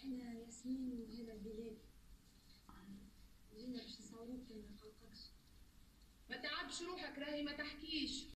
احنا ياسمين وهبه البلاد جينا باش نصوروك ما نقلقكش. ما تعبش روحك راهي ما تحكيش.